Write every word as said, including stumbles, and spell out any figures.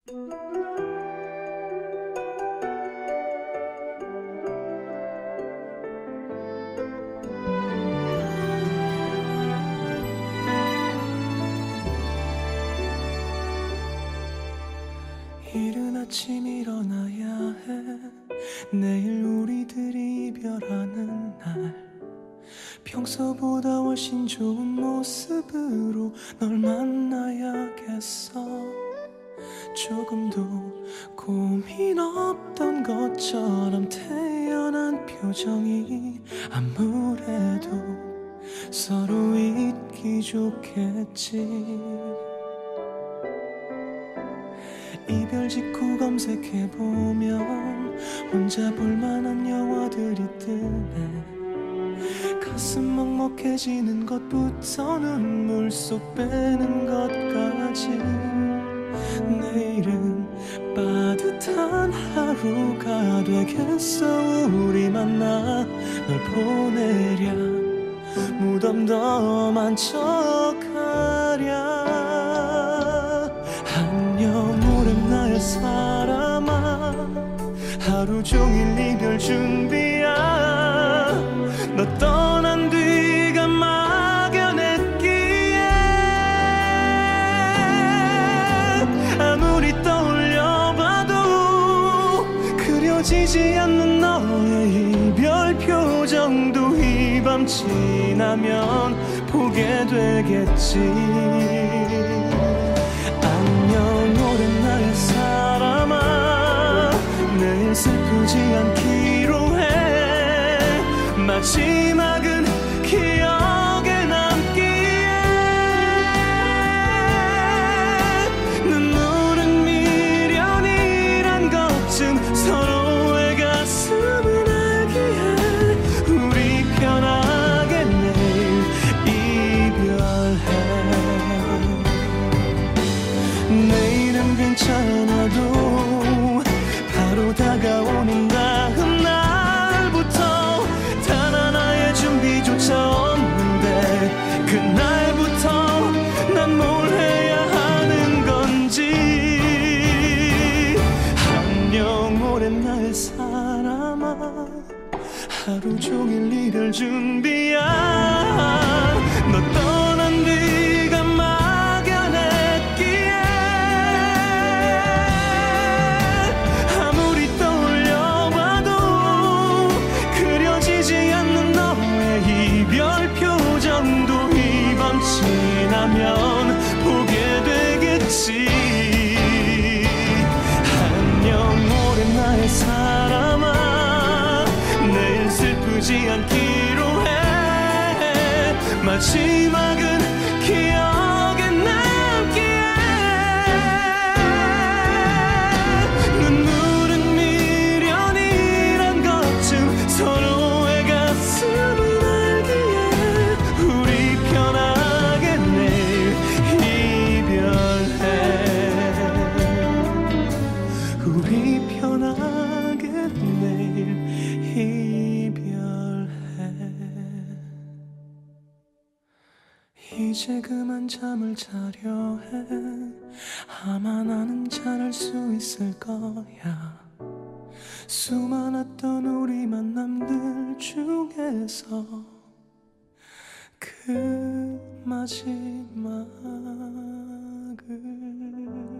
이른 아침 일어나야 해. 내일 우리들이 이별하는 날, 평소보다 훨씬 좋은 모습으로 널 만나야겠어. 조금도 고민 없던 것처럼 태연한 표정이 아무래도 서로 잊기 좋겠지. 이별 직후 검색해보면 혼자 볼만한 영화들이 뜨네. 가슴 먹먹해지는 것부터 눈물 쏙 빼는 것까지. 내일은 따뜻한 하루가 되겠어. 우리 만나 널 보내랴, 무덤덤한 척하랴. 안녕 오랜 나의 사람아, 하루 종일 이별 준비야. 너 떠난 뒤가 막연했기에 아무리 떠올려봐도 그려지지 않는 너의 이별 표정도 이 밤 지나면 보게 되겠지. 오랜 나의 사람아, 내일 슬프지 않기로 해. 마지막은 기억에 남기에. 눈물은 미련이란 것쯤 서로의 가슴을 알기에 우리 편하게 내일 이별해. 내일은 괜찮아도 바로 다가오는 다음 날부터 단 하나의 준비조차 없는데, 그날부터 난 뭘 해야 하는 건지. 안녕 오랜 나의 사람아, 하루 종일 이별 준비야. 너 떠난 뒤가 막연했기에 아무리 떠올려봐도 그려지지 않는 너의 이별 표정도 이 밤 지나면 보게 되겠지. 안녕 오랜 나의 사람아, 내일 슬프지 않기로 해. 마지막은 기억에 남기에. 눈물은 미련이란 것쯤 서로의 가슴을 알기에 우리 편하게 내일 이별해. 우리 편하게 내일 이별해. 이제 그만 잠을 자려 해. 아마 나는 잘할 수 있을 거야. 수많았던 우리 만남들 중에서 그 마지막을